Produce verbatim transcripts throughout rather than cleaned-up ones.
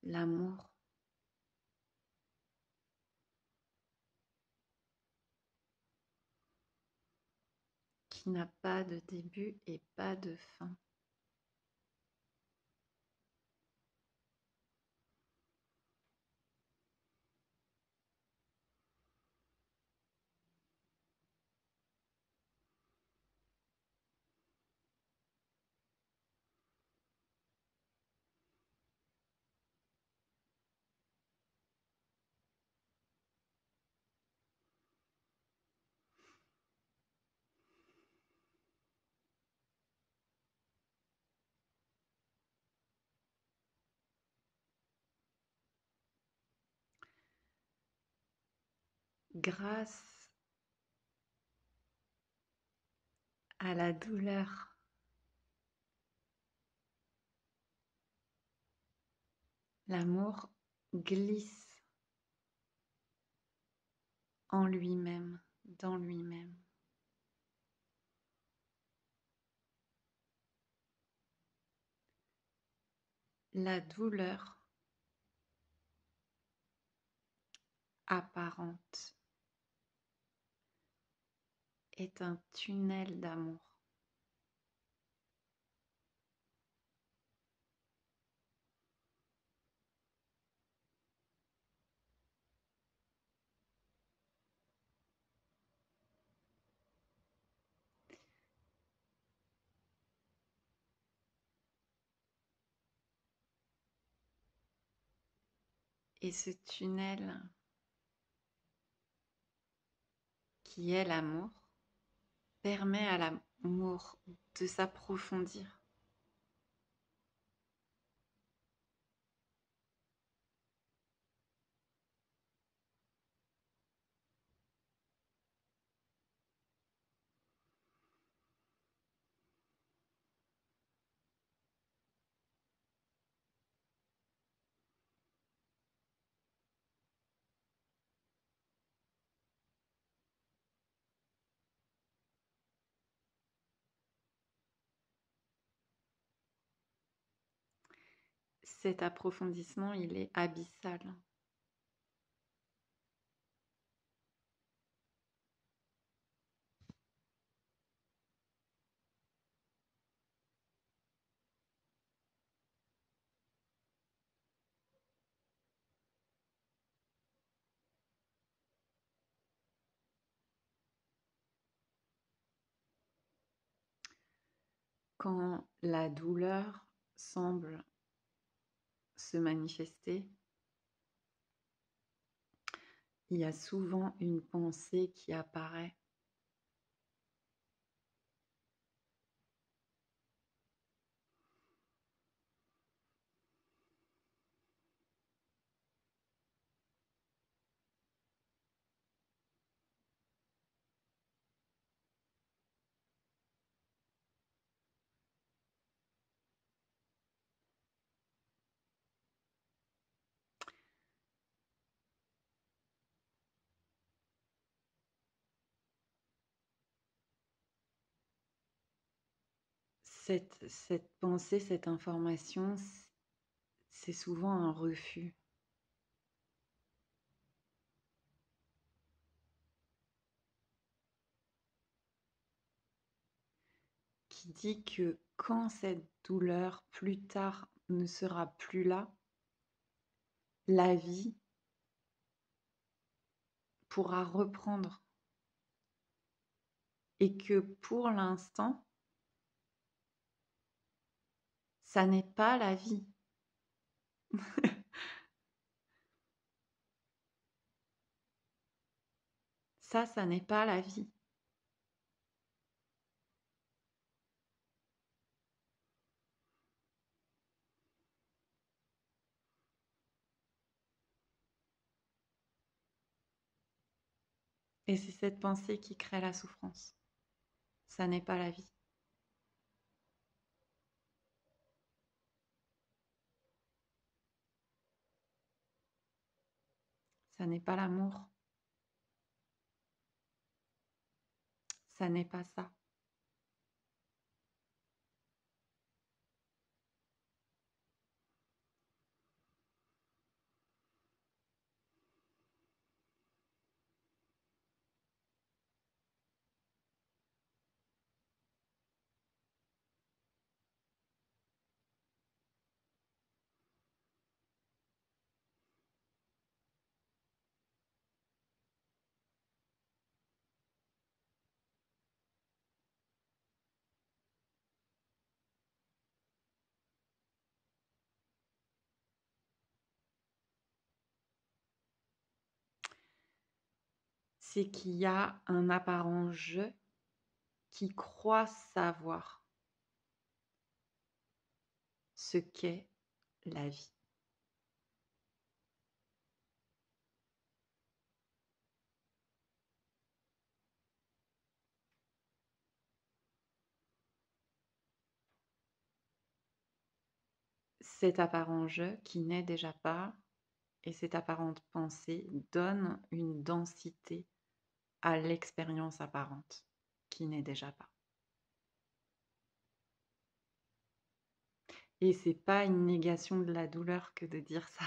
l'amour qui n'a pas de début et pas de fin. Grâce à la douleur, l'amour glisse en lui-même, dans lui-même. La douleur apparente est un tunnel d'amour. Et ce tunnel qui est l'amour permet à l'amour de s'approfondir. Cet approfondissement, il est abyssal. Quand la douleur semble se manifester, il y a souvent une pensée qui apparaît. Cette, cette pensée, cette information, c'est souvent un refus. Qui dit que quand cette douleur plus tard ne sera plus là, la vie pourra reprendre. Et que pour l'instant, ça n'est pas la vie. Ça, ça n'est pas la vie. Et c'est cette pensée qui crée la souffrance. Ça n'est pas la vie. Ça n'est pas l'amour. Ça n'est pas ça. c'est qu'il y a un apparent «je» qui croit savoir ce qu'est la vie. Cet apparent «je» qui n'est déjà pas et cette apparente pensée donne une densité à l'expérience apparente qui n'est déjà pas. Et c'est pas une négation de la douleur que de dire ça.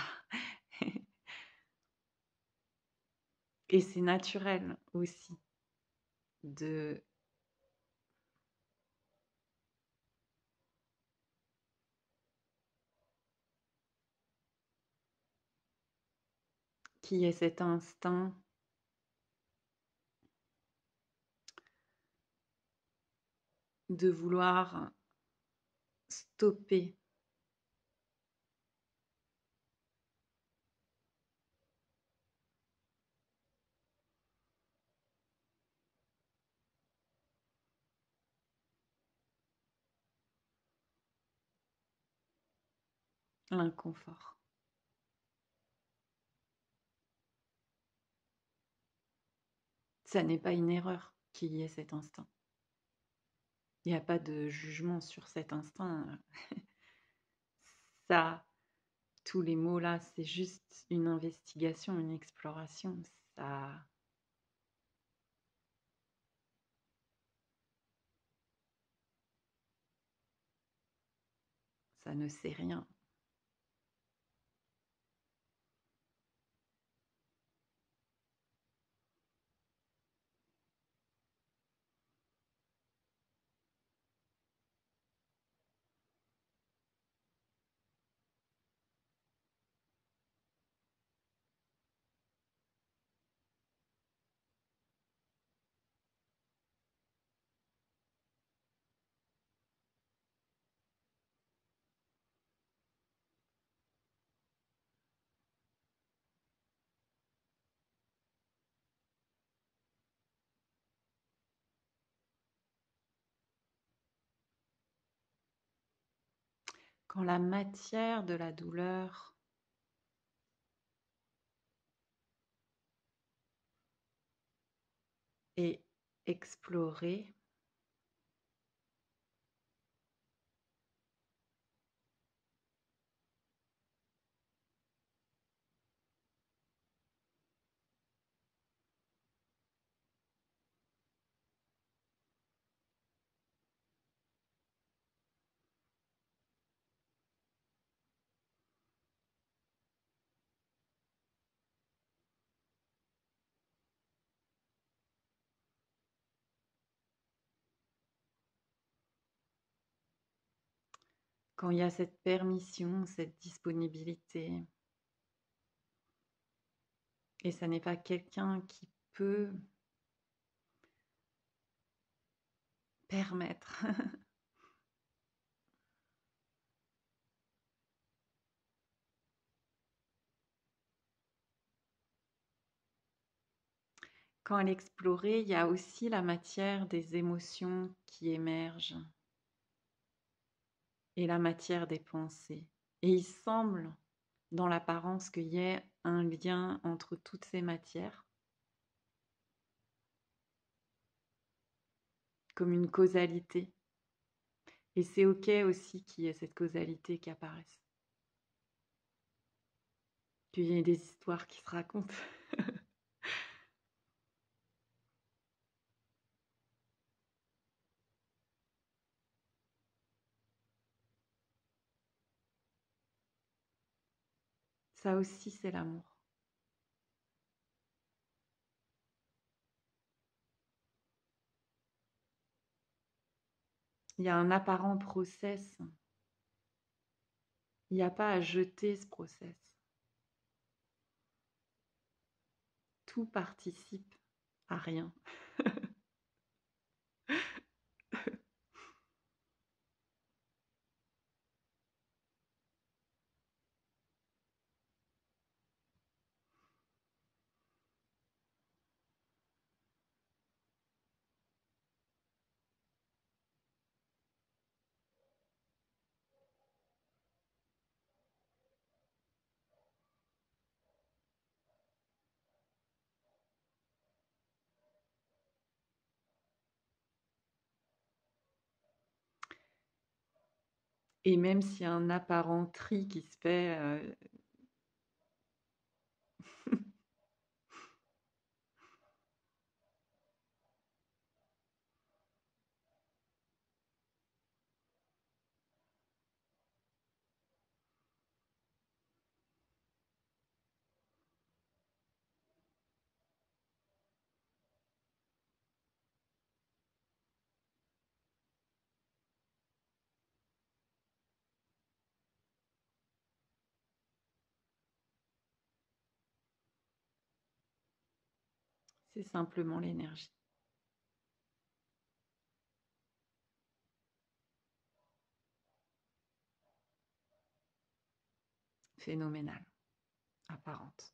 Et c'est naturel aussi de qu'il y ait cet instinct de vouloir stopper l'inconfort. Ça n'est pas une erreur qu'il y ait cet instinct. Il n'y a pas de jugement sur cet instinct. Ça, tous les mots là, c'est juste une investigation, une exploration. Ça, ça ne sait rien. Quand la matière de la douleur est explorée, quand il y a cette permission, cette disponibilité, et ça n'est pas quelqu'un qui peut permettre quand elle est explorée, il y a aussi la matière des émotions qui émergent et la matière des pensées. Et il semble, dans l'apparence, qu'il y ait un lien entre toutes ces matières, comme une causalité. Et c'est OK aussi qu'il y ait cette causalité qui apparaisse. Qu'il y ait des histoires qui se racontent. Ça aussi, c'est l'amour. Il y a un apparent process. Il n'y a pas à jeter ce process. Tout participe à rien. Et même s'il y a un apparent tri qui se fait, heu c'est simplement l'énergie. Phénoménale, apparente.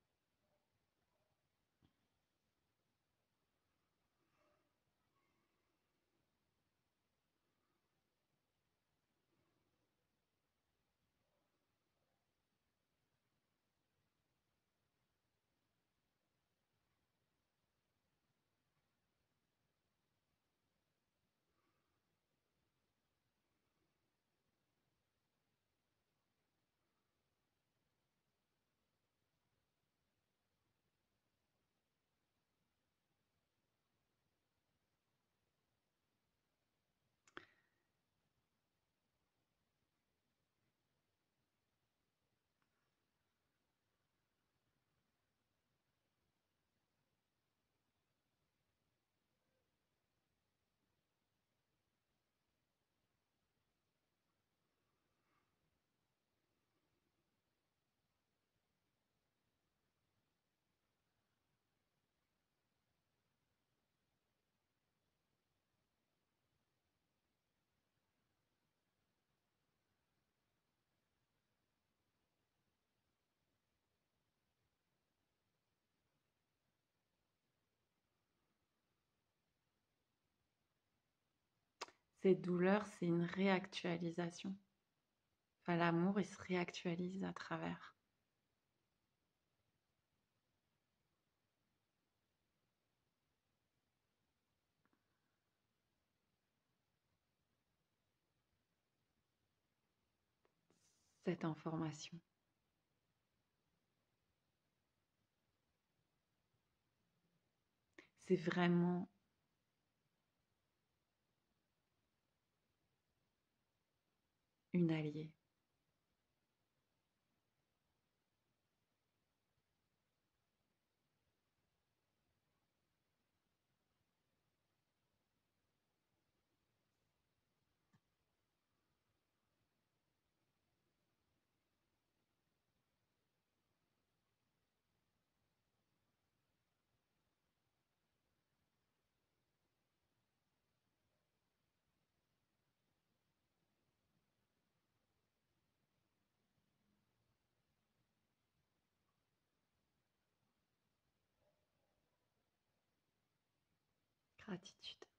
Cette douleur, c'est une réactualisation. Enfin, l'amour, il se réactualise à travers. Cette information. C'est vraiment une alliée. Gratitude.